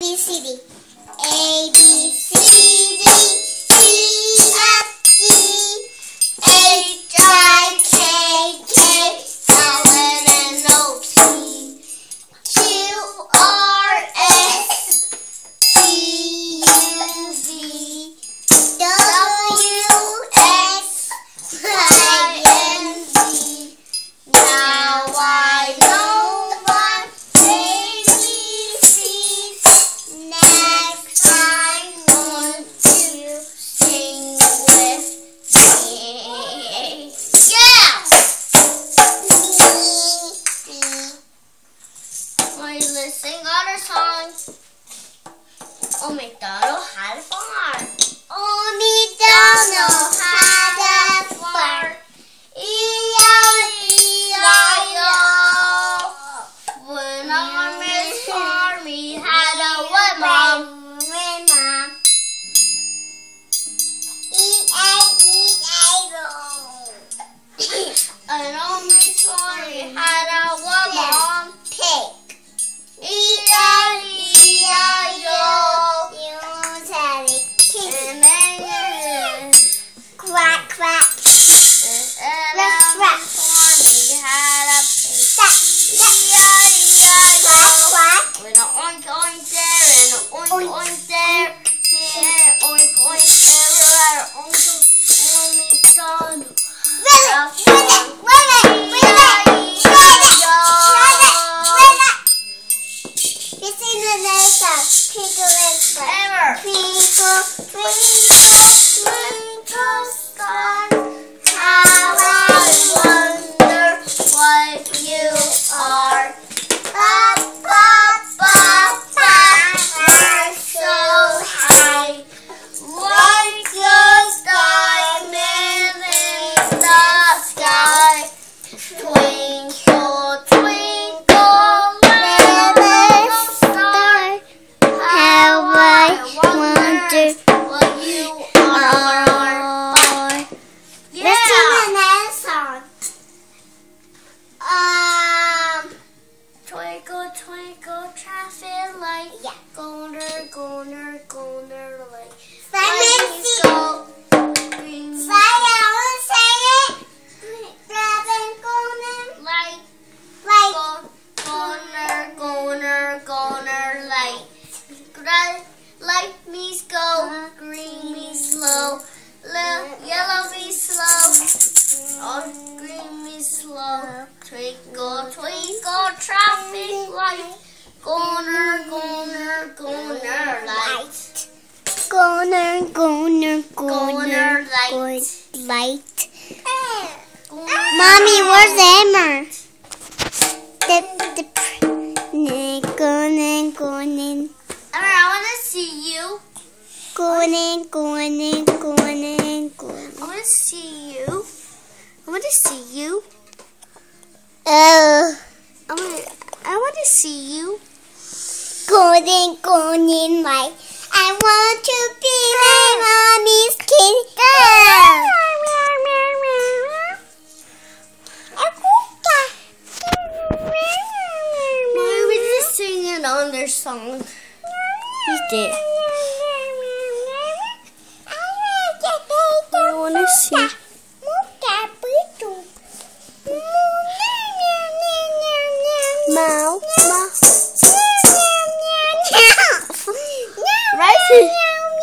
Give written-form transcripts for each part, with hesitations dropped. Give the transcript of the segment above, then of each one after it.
C, D. A, B, C, D, E, F, G, H, I, K, K, L, M, N, O, P, Q, R, S, T, U, V, W, X, Y, and Z. Now I know my ABCs. Next I'm going to sing with me. Yeah! Want to sing other songs? Oh, McDonald had a farm. Oh, McDonald had a farm. E-I-E-I-O. When on his farm, he had a what, Mom? E-I-E-I-O. And on his farm, he had a what, Mom? Pig. E-I-E-I-O. And then quack, quack. And on his farm, he had a pig. E-I-E-I-O. Quack. With an oink, oink there, and an oink, oink there. And oink, oink there, and oink, oink, McDonald. Twinkle, twinkle, twinkle star, how I wonder what you are. Up, up, up, up, so high, like a diamond in the sky. Twinkle, twinkle, little star, how I wonder what you are. Yeah. Let's sing another song. Twinkle, twinkle, traffic light. Yeah. Goner, goner, goner, light. Simon, go. Simon, I want to say it. Traffic, goner, light. Light. Goner, goner, goner, light. Light means go, green means slow, yellow means slow, green means slow. Twinkle, twinkle, traffic light, goner, goner, goner, light. Goner, goner, goner, light. Mommy, where's Emma? Goner. I want to see you. Going in. I want to see you. I want to see you. I want to see you. Going in, my. I want to be my mommy's kitty. Why was just singing on their song? He's dead. I want to see. Mow. Right?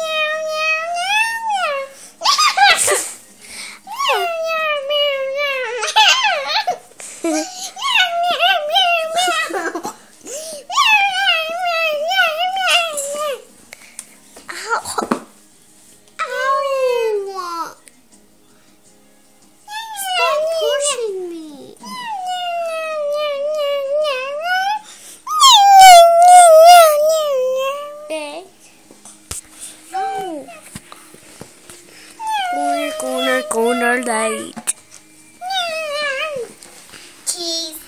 Corner light. Cheese.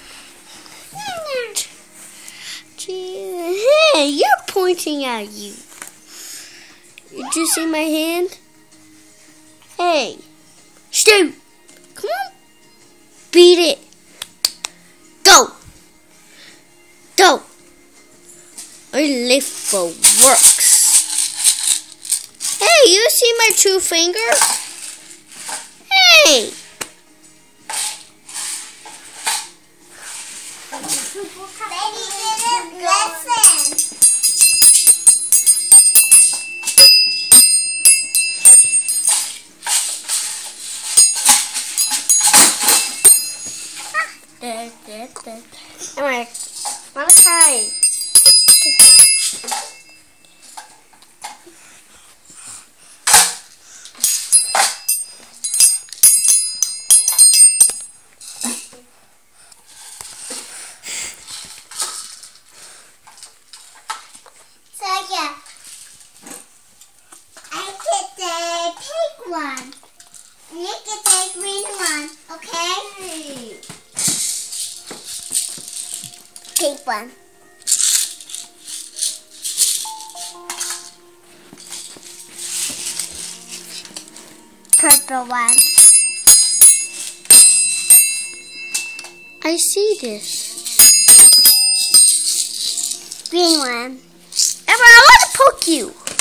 Hey, you're pointing at you. Did you see my hand? Hey, Stu, come on, beat it. Go. I live for works. Hey, you see my 2 fingers? Hey! Baby didn't listen. Anyway, wanna try? So yeah, I get the pink one, and you get the green one, okay? Pink one. Purple one. I see this. Green one. Emma, I want to poke you.